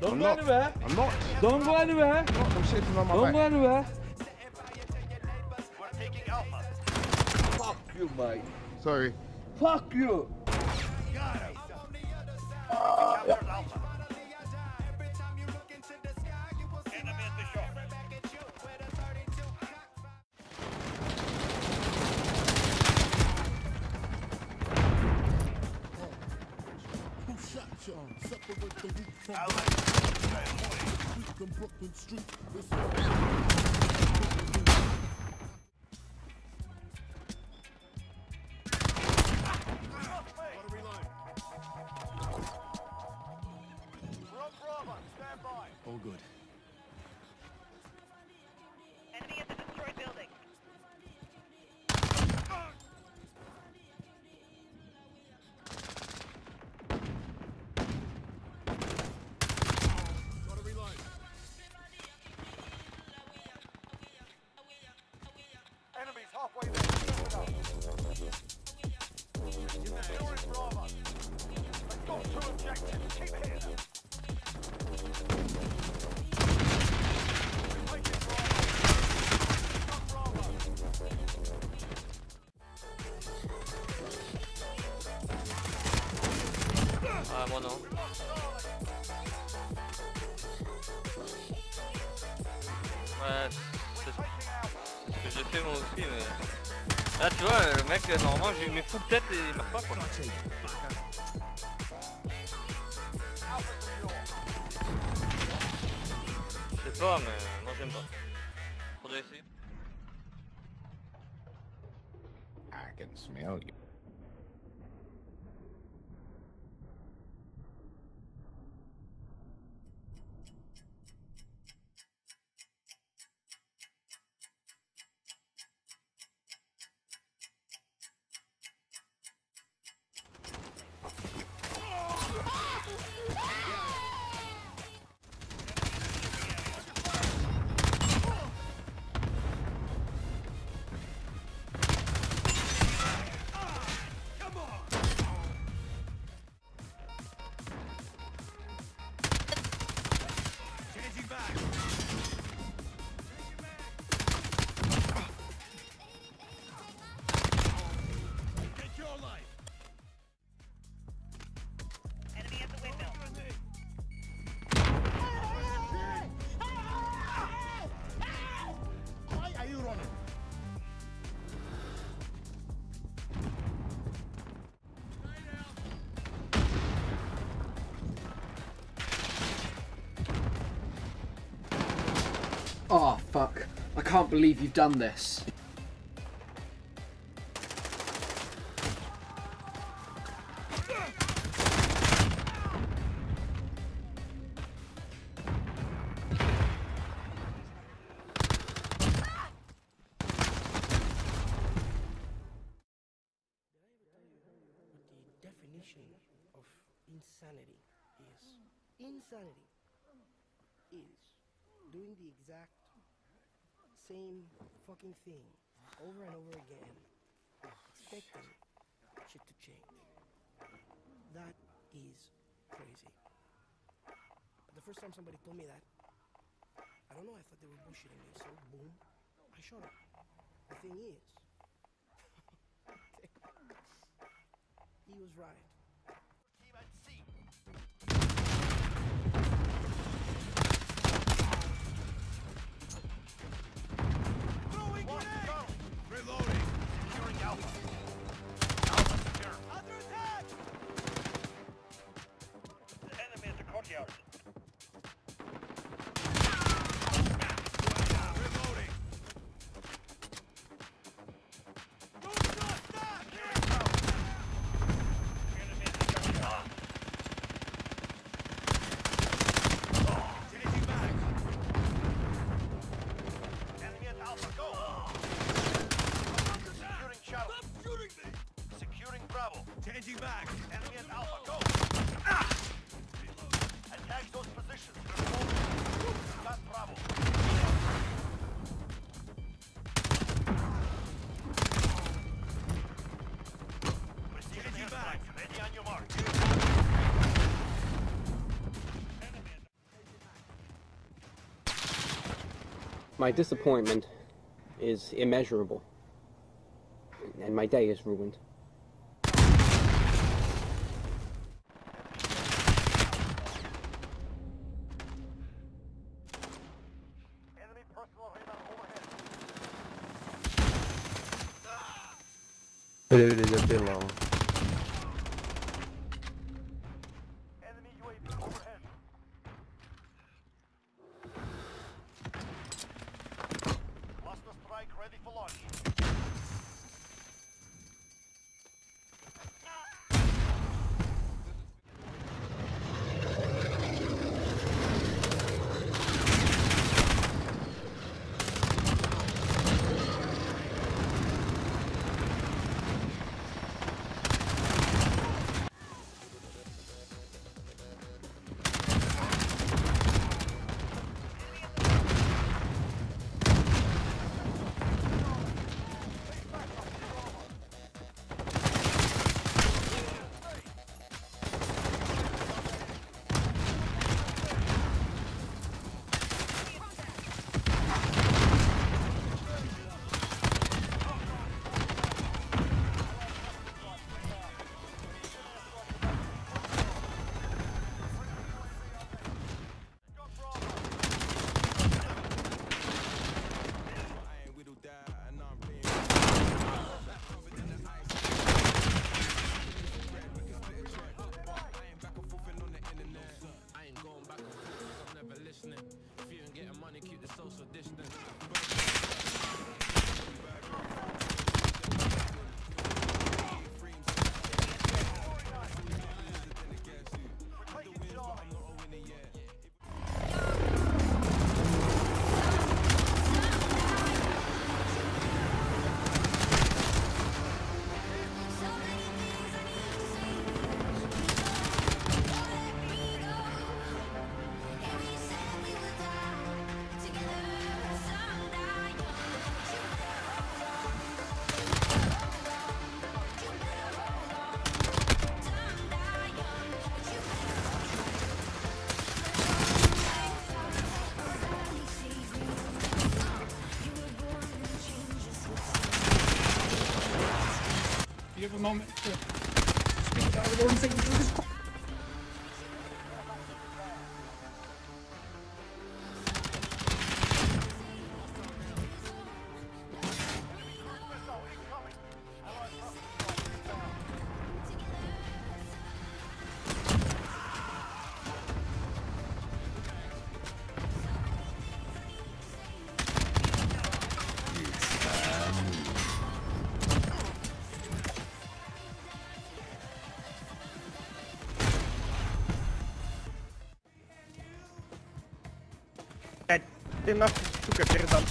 Don't go anywhere. I'm not. Don't go anywhere. I'm shaping on my Don't back. go anywhere. We're taking Alpha. Fuck you, mate. Sorry. Fuck you. Got him. Captured Alpha. Enemy at the shop. Separate the weak from the Brooklyn Street. All good. Enemy at the destroyed building. Gotta reload. Enemies halfway there. Securing Bravo. They've got 2 objectives. Keep hitting them. Taking Bravo. Bravo. Ah, moi non. Ouais, c'est ce que j'ai fait moi aussi, mais... Là, tu vois, le mec, normalement, j'ai mis full tête et il meurt pas, quoi. Je sais pas, mais moi, j'aime pas. Faudrait essayer. I can smell you. Enemy at the windmill. Why are you running? Oh fuck, I can't believe you've done this. The definition of insanity is doing the exact same fucking thing over and over again, expecting shit to change. That is crazy. But the first time somebody told me that, I don't know, I thought they were bullshitting me, so boom, I shut up. The thing is, he was right. Team at C. Throwing grenade! Reloading. Securing Alpha. Alpha secure. Under attack! The enemy at the courtyard. Reloading. Enemy at the courtyard. Changing back. Enemy at Alpha, go! Securing Shadow. Stop shooting me. Securing Bravo. Changing back. Enemy at Alpha, go! Attack those positions. Got Bravo. Receiving airstrike. Ready on your mark. Enemy at My disappointment is immeasurable, and my day is ruined. Enemy personal radar overhead. Öyle yapayım ama. Enemy UAV overhead. Cluster strike ready for launch. You have a moment to speak out of the Lord and say, Ty na sztukę pierdam.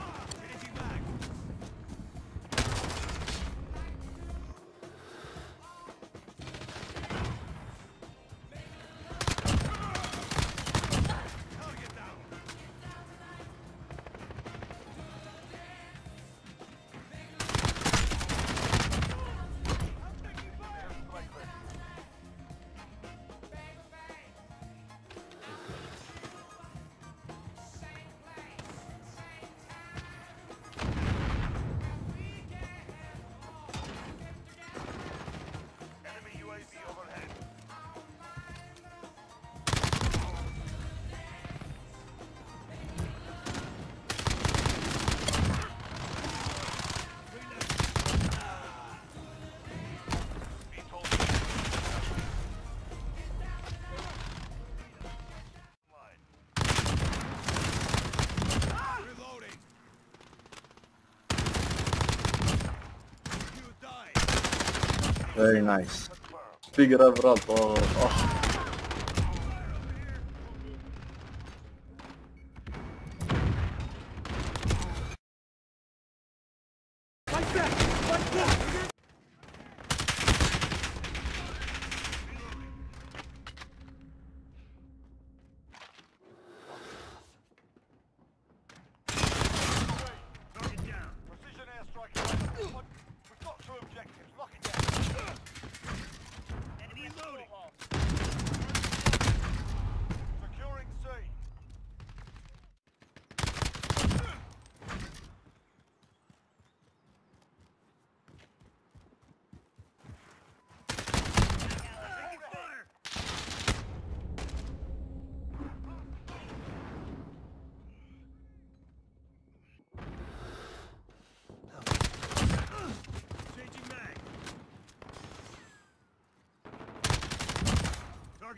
Very nice. Figure out what. Oh. Precision airstrike. We've got two objectives. Lock it down. Enemy loading. Securing C.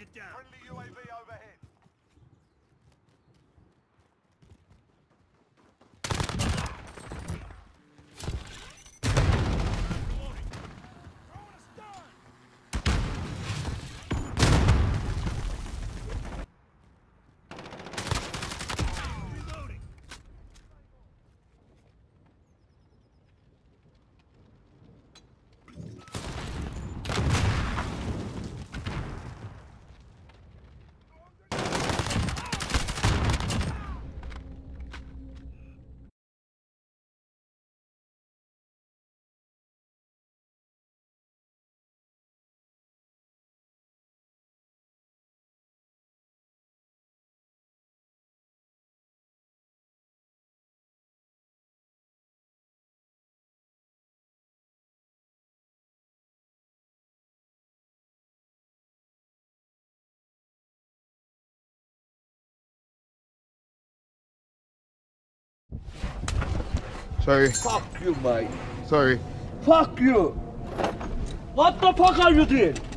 Get down. Friendly UAV overhead. Reloading. Sorry. Fuck you, mate. Sorry. Fuck you. What the fuck are you doing?